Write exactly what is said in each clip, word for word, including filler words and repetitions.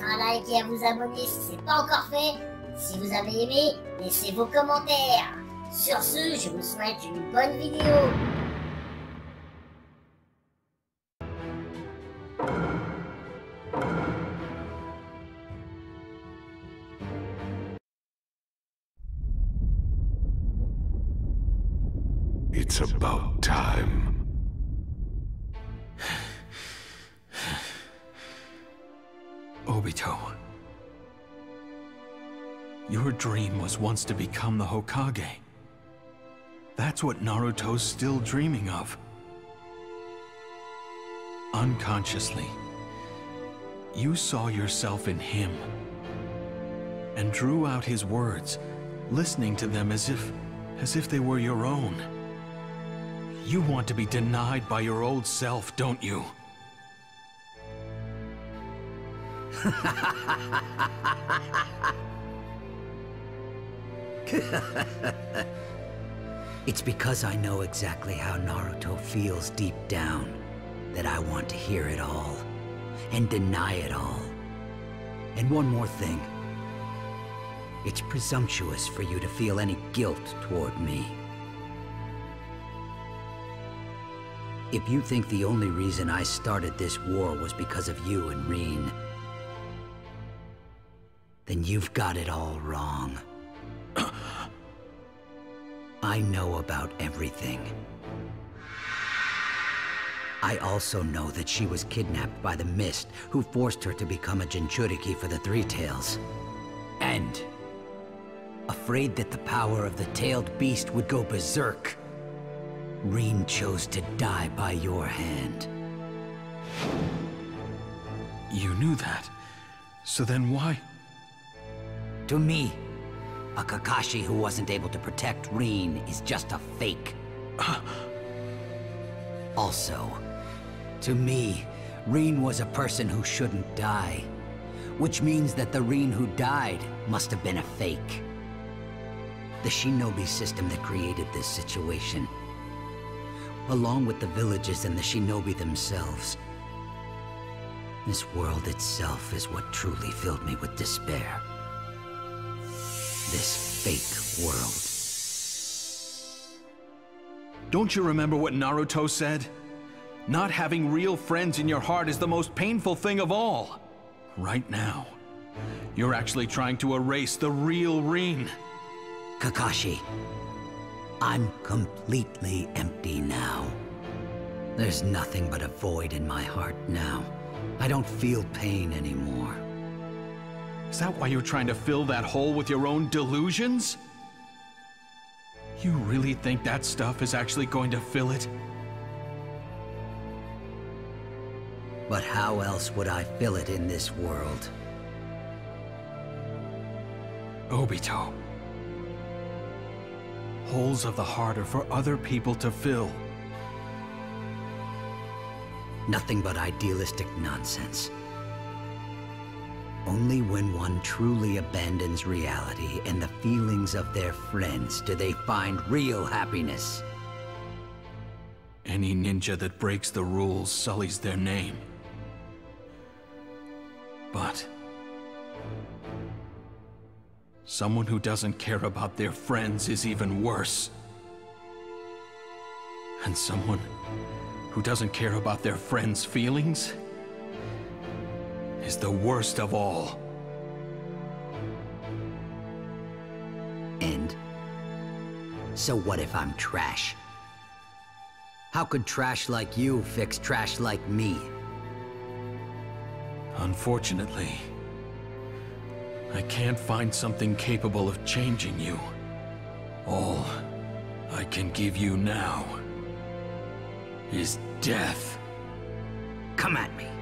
un like et à vous abonner si ce n'est pas encore fait. Si vous avez aimé, laissez vos commentaires. Sur ce, je vous souhaite une bonne vidéo. It's about time. Obito. Your dream was once to become the Hokage. That's what Naruto's still dreaming of. Unconsciously, you saw yourself in him and drew out his words, listening to them as if, as if they were your own. You want to be denied by your old self, don't you? It's because I know exactly how Naruto feels deep down that I want to hear it all and deny it all. And one more thing. It's presumptuous for you to feel any guilt toward me. If you think the only reason I started this war was because of you and Rin, then you've got it all wrong. I know about everything. I also know that she was kidnapped by the Mist, who forced her to become a Jinchuriki for the Three Tails. And, afraid that the power of the Tailed Beast would go berserk, Rin chose to die by your hand. You knew that. So then why? To me, a Kakashi who wasn't able to protect Rin is just a fake. Also, to me, Rin was a person who shouldn't die. Which means that the Rin who died must have been a fake. The Shinobi system that created this situation, along with the villages and the Shinobi themselves. This world itself is what truly filled me with despair. This fake world. Don't you remember what Naruto said? Not having real friends in your heart is the most painful thing of all. Right now, you're actually trying to erase the real Rin. Kakashi, I'm completely empty now. There's nothing but a void in my heart now. I don't feel pain anymore. Is that why you're trying to fill that hole with your own delusions? You really think that stuff is actually going to fill it? But how else would I fill it in this world? Obito. Holes of the heart are for other people to fill. Nothing but idealistic nonsense. Only when one truly abandons reality and the feelings of their friends do they find real happiness. Any ninja that breaks the rules sullies their name. But someone who doesn't care about their friends is even worse. And someone who doesn't care about their friends' feelings is the worst of all. And so what if I'm trash? How could trash like you fix trash like me? Unfortunately, I can't find something capable of changing you. All I can give you now is death. Come at me.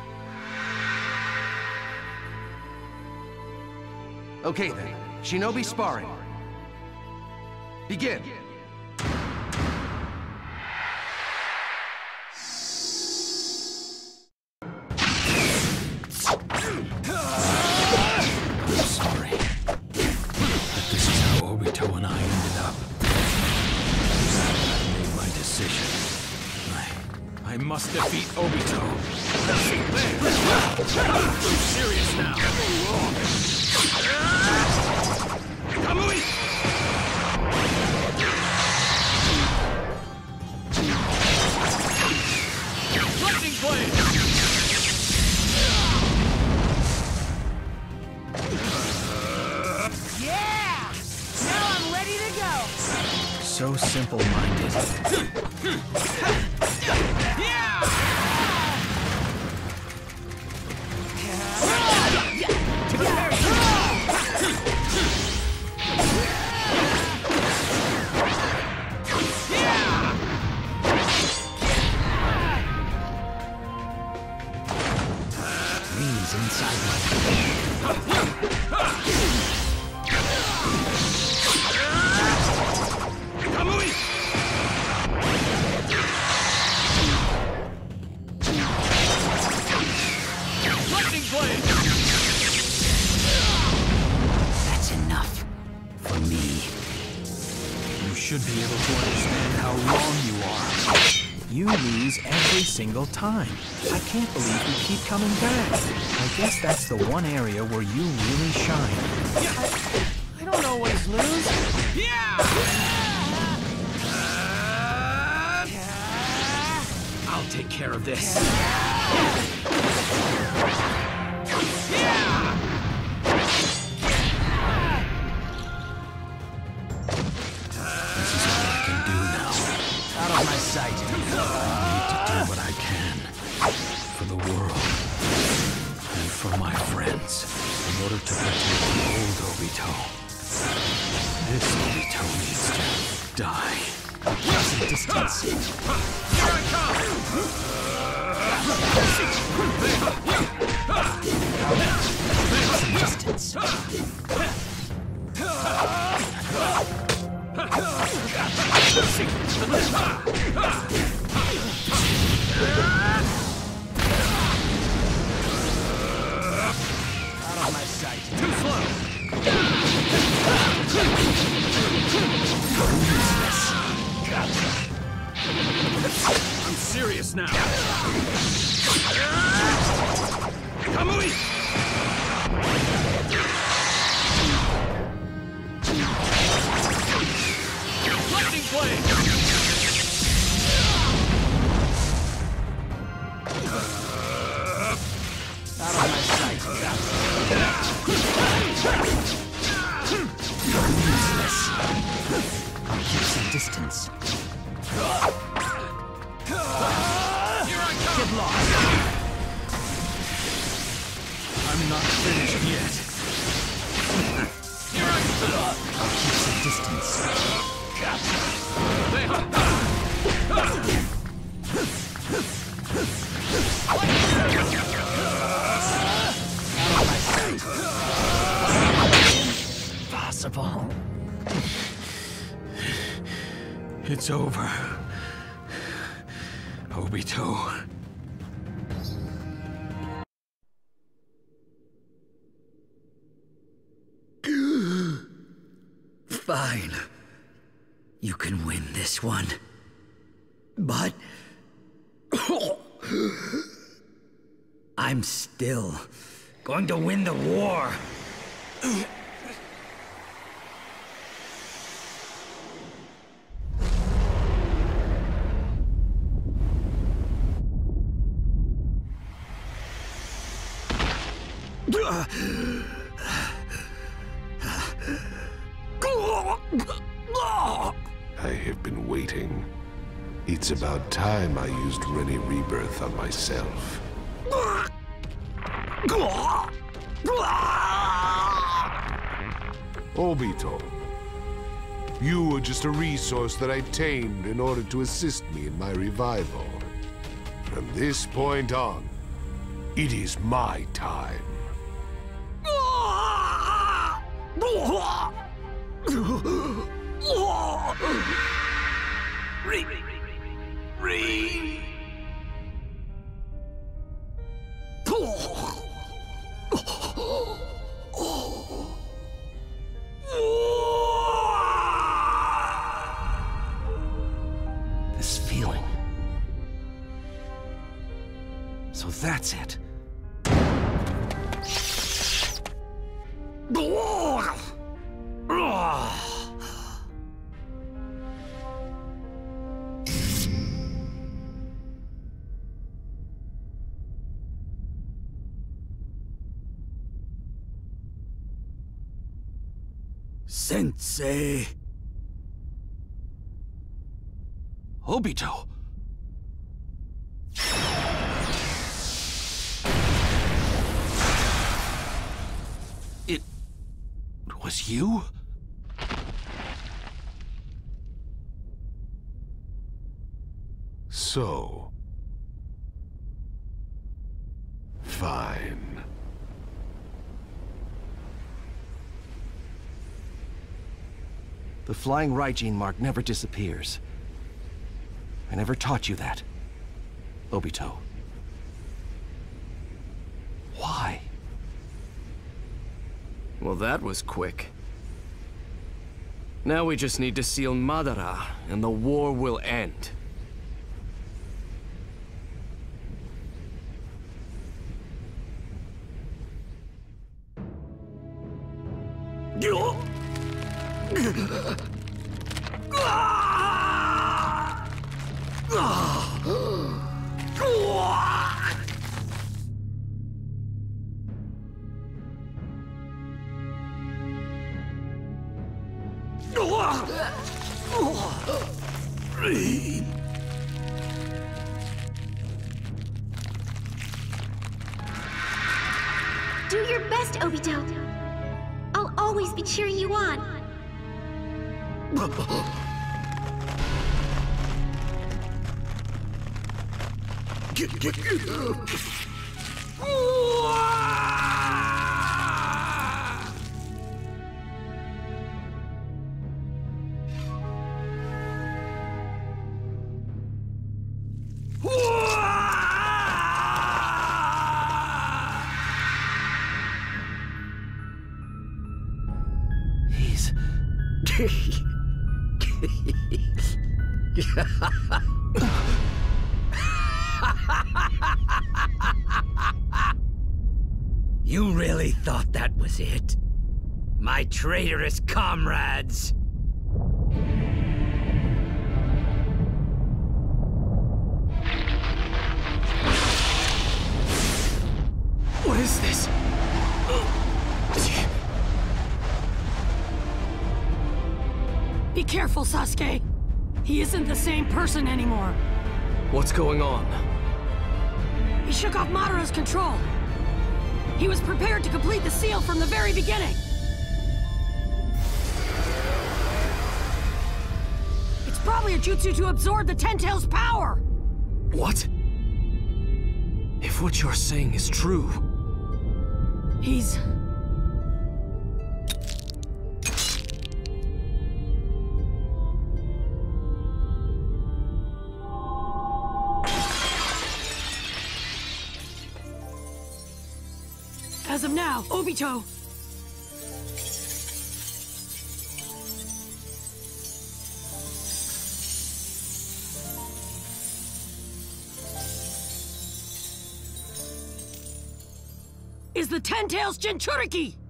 Okay then, Shinobi sparring. Begin. I'm sorry, but this is how Obito and I ended up. I made my decision. I, I must defeat Obito. serious now. Kamui! Lightning blade! Yeah! Now I'm ready to go! So simple-minded. Reen's inside my Kamui! Lightning blade! That's enough. For me. You should be able to understand how wrong you are. You lose every single time. I can't believe you keep coming back. I guess that's the one area where you really shine. I, I don't always lose. Yeah! I'll take care of this. This is all I can do now. Out of my sight. I need to do what I can. For the world. And for my friends. In order to protect the old Obito. This Obito needs to die. Some distance. Here I come! Some distance. Out of my sight. Too slow! I'm serious now. Kamui! Lightning blade! Out of my sight. Useless. I'll keep some distance. Here I come! Get lost. I'm not finished yet. Here I come! I'll keep some distance. Possible. It's over. Obito. Fine. You can win this one. But... I'm still going to win the war. I have been waiting. It's about time I used Rennie Rebirth on myself. Obito, you were just a resource that I tamed in order to assist me in my revival. From this point on, it is my time. Re... Re... This feeling. So that's it. Sensei. Obito! It was you? So... fine. The flying Raijin mark never disappears. I never taught you that, Obito. Why? Well, that was quick. Now we just need to seal Madara, and the war will end. Do your best, Obito. I'll always be cheering you on. He's... You really thought that was it? My traitorous comrades! What is this? Be careful, Sasuke. He isn't the same person anymore. What's going on? He shook off Madara's control. He was prepared to complete the seal from the very beginning. It's probably a jutsu to absorb the Ten Tails' power. What? If what you're saying is true... He's... As of now, Obito. Is the Ten Tails Jinchuriki!